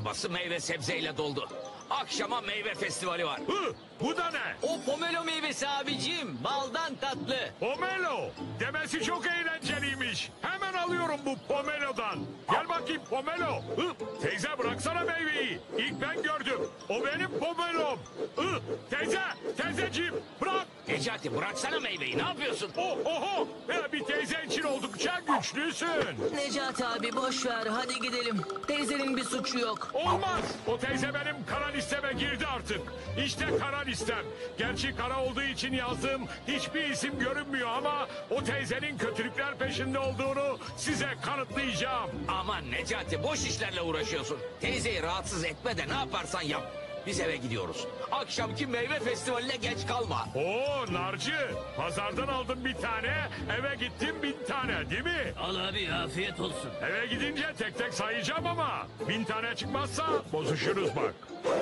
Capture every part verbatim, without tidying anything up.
arabası meyve sebzeyle doldu. Akşama meyve festivali var. Hı, bu da ne? O pomelo meyvesi abicim. Baldan tatlı. Pomelo. Demesi çok eğlenceliymiş. Hemen alıyorum bu pomelodan. Gel bakayım pomelo. Hı, teyze bıraksana meyveyi. İlk ben gördüm. O benim pomelom. Hı, teyze, teyzeciğim bırak. Necati bıraksana meyveyi, ne yapıyorsun? Oh, oho. Ya, bir teyze için oldukça güçlüsün. Necati abi boş ver hadi gidelim. Teyzenin bir suçu yok. Olmaz. O teyze benim kara listeme girdi artık. İşte kara listem. Gerçi kara olduğu için yazdığım hiçbir isim görünmüyor ama o teyzenin kötülükler peşinde olduğunu size kanıtlayacağım. Aman Necati, boş işlerle uğraşıyorsun. Teyzeyi rahatsız etme de ne yaparsan yap. Biz eve gidiyoruz. Akşamki meyve festivaline geç kalma. Oo narcı. Pazardan aldım bir tane, eve gittim bin tane değil mi? Al abi afiyet olsun. Eve gidince tek tek sayacağım ama bin tane çıkmazsa bozuşuruz bak.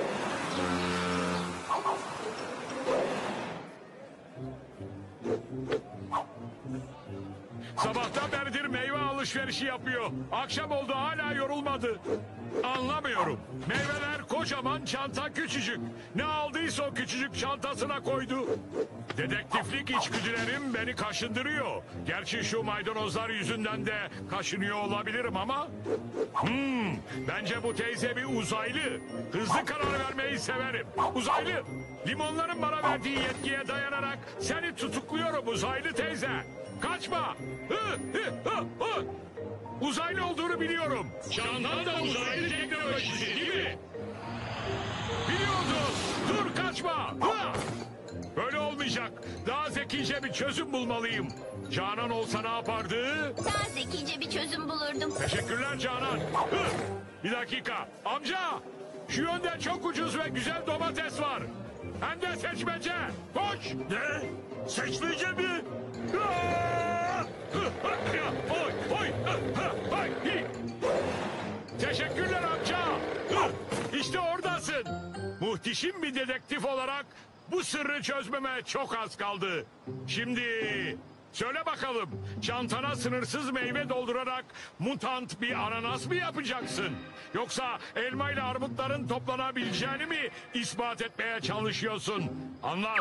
Sabahtan beridir meyve alışverişi yapıyor. Akşam oldu hala yorulmadı. Anlamıyorum. Meyveler kocaman, çanta küçücük. Ne aldıysa o küçücük çantasına koydu. Dedektiflik içgüdülerim beni kaşındırıyor. Gerçi şu maydanozlar yüzünden de kaşınıyor olabilirim ama... Hmm, bence bu teyze bir uzaylı. Hızlı karar vermeyi severim. Uzaylı, limonların bana verdiği yetkiye dayanarak seni tutukluyorum uzaylı teyze. Kaçma. Hı, hı, hı, hı. Uzaylı olduğunu biliyorum. Çantan da uzaylı teknolojisi değil mi? Biliyordum. Dur kaçma. Hı. Böyle olmayacak. Daha zekice bir çözüm bulmalıyım. Canan olsa ne yapardı? Daha zekice bir çözüm bulurdum. Teşekkürler Canan. Hı. Bir dakika. Amca. Şu yönde çok ucuz ve güzel domates var. Hem de seçmece. Koş. Ne? Seçmece mi? Oy, oy, oy. Teşekkürler amca. İşte oradasın. Muhteşem bir dedektif olarak bu sırrı çözmeme çok az kaldı. Şimdi söyle bakalım, çantana sınırsız meyve doldurarak mutant bir ananas mı yapacaksın? Yoksa elma ile armutların toplanabileceğini mi ispat etmeye çalışıyorsun? Anlat.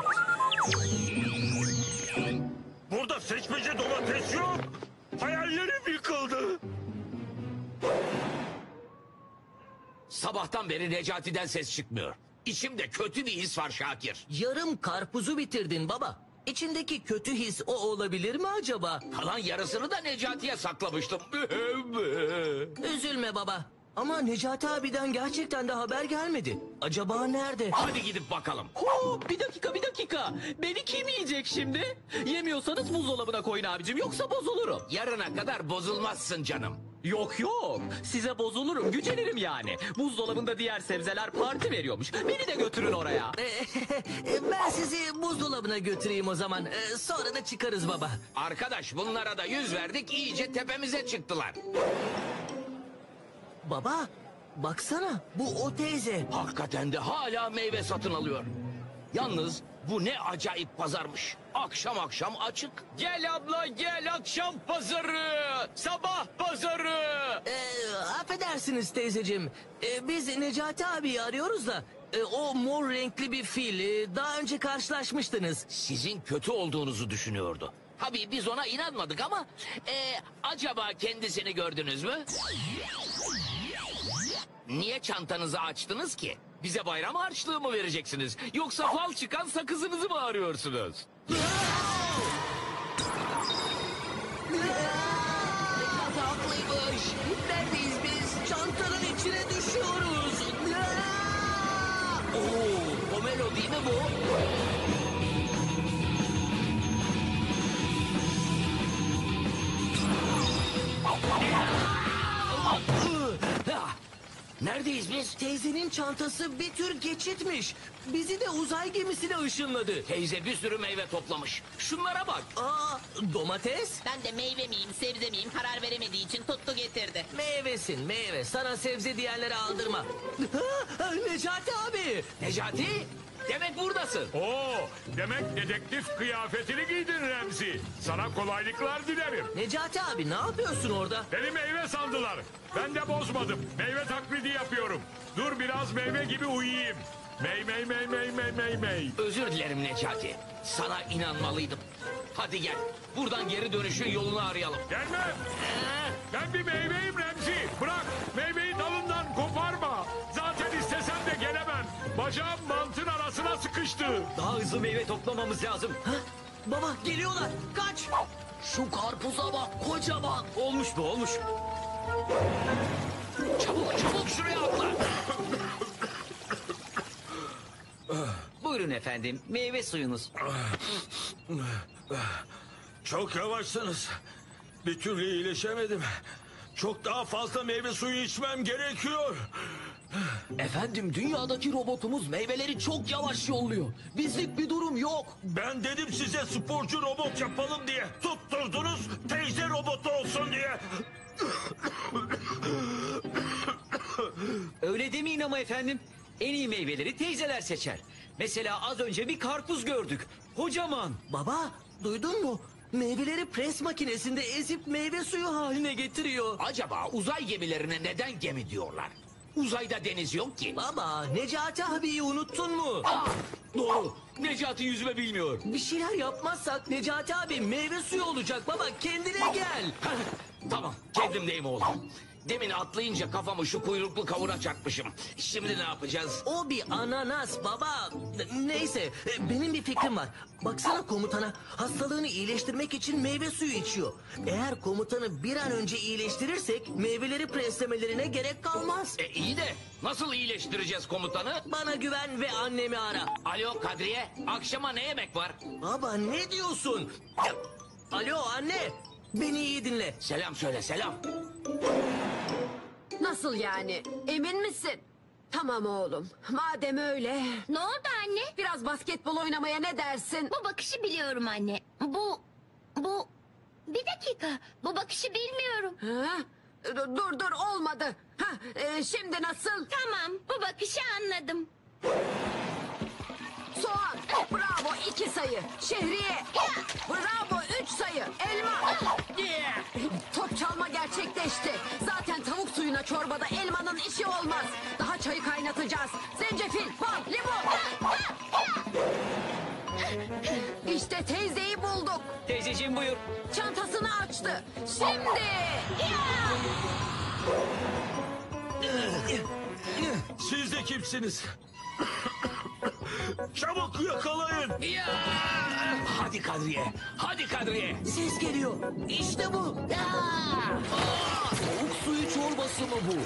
Burada seçmece domates yok. Hayallerim yıkıldı. Sabahtan beri Necati'den ses çıkmıyor. İçimde kötü bir his var Şakir. Yarım karpuzu bitirdin baba. İçindeki kötü his o olabilir mi acaba? Kalan yarısını da Necati'ye saklamıştım. Üzülme baba. Ama Necati abiden gerçekten de haber gelmedi. Acaba nerede? Hadi gidip bakalım. Hop, bir dakika bir dakika. Beni kim yiyecek şimdi? Yemiyorsanız buzdolabına koyun abicim yoksa bozulurum. Yarına kadar bozulmazsın canım. Yok yok. Size bozulurum, gücenirim yani. Buzdolabında diğer sebzeler parti veriyormuş. Beni de götürün oraya. Ben sizi buzdolabına götüreyim o zaman. Ee, Sonra da çıkarız baba. Arkadaş, bunlara da yüz verdik, iyice tepemize çıktılar. Baba baksana bu o teyze. Hakikaten de hala meyve satın alıyor. Yalnız bu ne acayip pazarmış. Akşam akşam açık. Gel abla gel, akşam pazarı. Sabah pazarı. Ee, affedersiniz teyzeciğim. Ee, biz Necati abiyi arıyoruz da... e, o mor renkli bir fil. e, daha önce karşılaşmıştınız. Sizin kötü olduğunuzu düşünüyordu. Tabii biz ona inanmadık ama... e, acaba kendisini gördünüz mü? Niye çantanızı açtınız ki? Bize bayram harçlığı mı vereceksiniz? Yoksa fal çıkan sakızınızı mı arıyorsunuz? Necati haklıymış. Neredeyiz biz? Çantanın içine düşüyoruz. Oo, pomelo değil mi bu? Neredeyiz biz? Teyzenin çantası bir tür geçitmiş. Bizi de uzay gemisine ışınladı. Teyze bir sürü meyve toplamış. Şunlara bak. Aa, domates? Ben de meyve miyim sebze miyim karar veremediği için tuttu getirdi. Meyvesin meyve. Sana sebze diyenlere aldırma. Ha, Necati abi. Necati? Demek buradasın. Oo, demek dedektif kıyafetini giydin Remzi. Sana kolaylıklar dilerim. Necati abi ne yapıyorsun orada? Beni meyve sandılar. Ben de bozmadım. Meyve taklidi yapıyorum. Dur biraz meyve gibi uyuyayım. Mey mey mey mey mey mey mey. Özür dilerim Necati. Sana inanmalıydım. Hadi gel. Buradan geri dönüşün yolunu arayalım. Gelmem. Ben bir meyveyim Remzi. Bırak meyveyi dalından koparma. Zaten istesem de gelemem. Bacağım mantın arasına sıkıştı. Daha hızlı meyve toplamamız lazım. Ha? Baba geliyorlar. Kaç. Şu karpuza bak kocaman. Olmuş bu olmuş. Çabuk çabuk şuraya atla. Buyurun efendim meyve suyunuz. Çok yavaşsınız. Bir türlü iyileşemedim. Çok daha fazla meyve suyu içmem gerekiyor. Efendim dünyadaki robotumuz meyveleri çok yavaş yolluyor. Bizlik bir durum yok. Ben dedim size sporcu robot yapalım diye. Tutturdunuz teyze robotu olsun diye. Öyle demeyin ama efendim. En iyi meyveleri teyzeler seçer. Mesela az önce bir karpuz gördük. Kocaman. Baba duydun mu? Meyveleri pres makinesinde ezip meyve suyu haline getiriyor. Acaba uzay gemilerine neden gemi diyorlar? Uzayda deniz yok ki. Baba Necati abiyi unuttun mu? Aa, doğru. Necati yüzme bilmiyor. Bir şeyler yapmazsak Necati abi meyve suyu olacak baba kendine gel. Tamam kendimdeyim oğlum. Demin atlayınca kafamı şu kuyruklu kavuna çarpmışım. Şimdi ne yapacağız? O bir ananas baba. Neyse e, benim bir fikrim var. Baksana komutana hastalığını iyileştirmek için meyve suyu içiyor. Eğer komutanı bir an önce iyileştirirsek meyveleri preslemelerine gerek kalmaz. E iyi de nasıl iyileştireceğiz komutanı? Bana güven ve annemi ara. Alo Kadriye, akşama ne yemek var? Baba ne diyorsun? Ya, alo anne beni iyi dinle. Selam söyle selam. Nasıl yani? Emin misin? Tamam oğlum. Madem öyle. Ne oldu anne? Biraz basketbol oynamaya ne dersin? Bu bakışı biliyorum anne. Bu, bu... Bir dakika. Bu bakışı bilmiyorum. Ha? Dur dur olmadı. Ha, e, şimdi nasıl? Tamam, bu bakışı anladım. Soğan. Bravo iki sayı. Şehriye. Bravo üç sayı. Elma. Top çalma gerçekleşti. Zaten tavuk suyuna çorbada elmanın işi olmaz. Daha çayı kaynatacağız. Zencefil, bal, limon. İşte teyzeyi bulduk. Teyzeciğim buyur. Çantasını açtı. Şimdi. Siz de kimsiniz? Çabuk yakalayın. Ya! Hadi Kadriye, hadi Kadriye. Ses geliyor. İşte bu. Aa, soğuk suyu çorbası mı bu?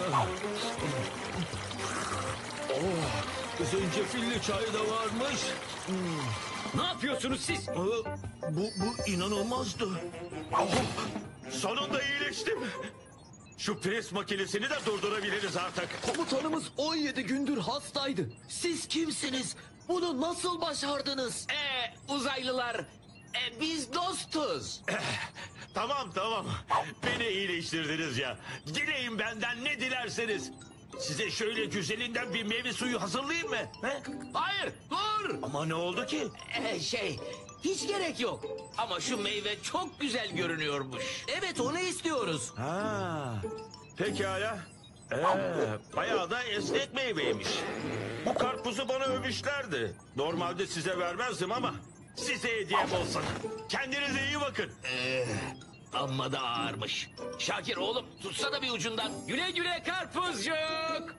Zencefilli çay da varmış. Ne yapıyorsunuz siz? Aa, Bu, bu inanılmazdı. Oh, sonunda iyileştim. Şu pres makinesini de durdurabiliriz artık. Komutanımız on yedi gündür hastaydı. Siz kimsiniz? Bunu nasıl başardınız? Ee, uzaylılar, e, biz dostuz. Tamam tamam. Beni iyileştirdiniz ya. Dileyin benden ne dilerseniz. Size şöyle güzelinden bir meyve suyu hazırlayayım mı? He? Hayır, dur. Ama ne oldu ki? Ee, şey, hiç gerek yok. Ama şu meyve çok güzel görünüyormuş. Evet onu istiyoruz. Ha, pekala. Ee, bayağı da esnek meyveymiş. Bu karpuzu bana övmüşlerdi. Normalde size vermezdim ama size hediyem olsun. Kendinize iyi bakın. Amma da ağırmış. Şakir oğlum, tutsana bir ucundan. Güle güle karpuzcuk.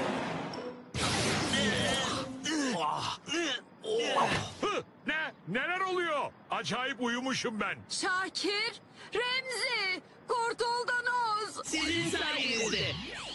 Hı, ne? Neler oluyor? Acayip uyumuşum ben. Şakir, Remzi, kurtuldunuz. Sizin sayenizde.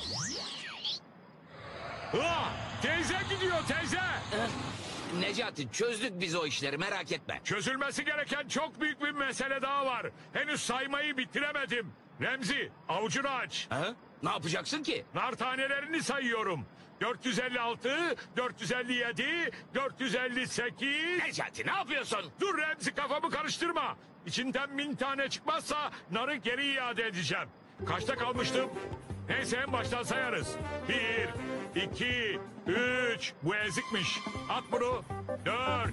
Ha, teyze gidiyor teyze. Necati, çözdük biz o işleri, merak etme. Çözülmesi gereken çok büyük bir mesele daha var. Henüz saymayı bitiremedim. Remzi, avucunu aç. Ha? Ne yapacaksın ki? Nar tanelerini sayıyorum. dört yüz elli altı, dört yüz elli yedi, dört yüz elli sekiz... Necati, ne yapıyorsun? Dur Remzi, kafamı karıştırma. İçinden bin tane çıkmazsa narı geri iade edeceğim. Kaçta kalmıştım? Neyse en baştan sayarız. Bir, iki, üç. Bu ezikmiş. At bunu. Dört,